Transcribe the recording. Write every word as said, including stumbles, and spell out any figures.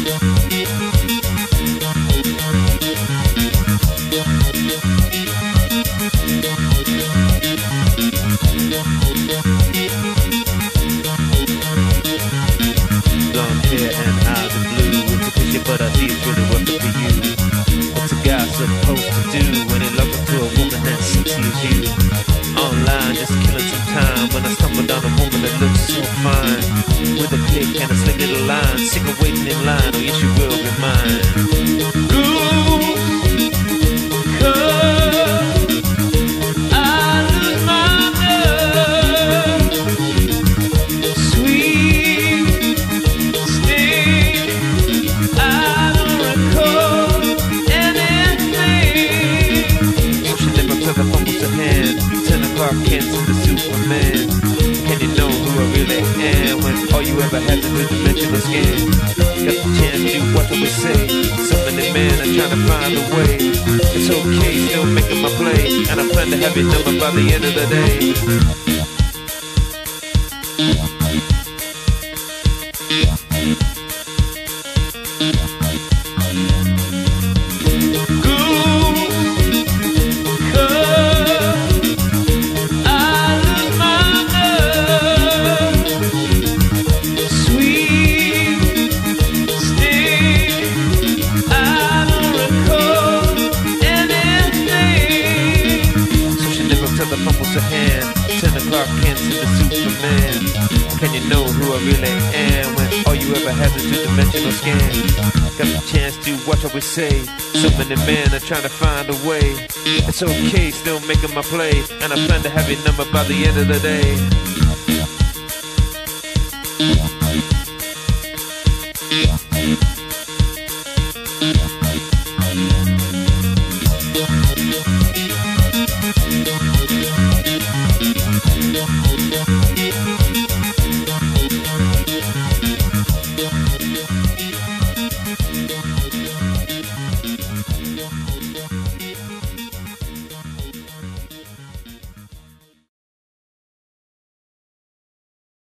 Hair and eyes are blue. It's a picture, but I see it's really worth it for you. What's a guy supposed to do when he loves to a woman as sexy as you? Online, just killing some time when I stumbled on a woman that looks so fine. With a click and a slick little line, sick of waiting in line. Oh yes, you will be mine. Ooh, 'cause I lose my nerve. Sweet. Clark Kent to the Superman. Can you know who I really am when all you ever had to do to mention the skin? Got the chance to do what we say. So many men are trying to find a way. It's okay, still making my play, and I plan to have your number by the end of the day. A hand, ten o'clock Kent to the Superman. Can you know who I really am when all you ever had is two-dimensional scan? Got the chance to watch what we say. So many men are trying to find a way. It's okay, still making my play, and I plan to have your number by the end of the day.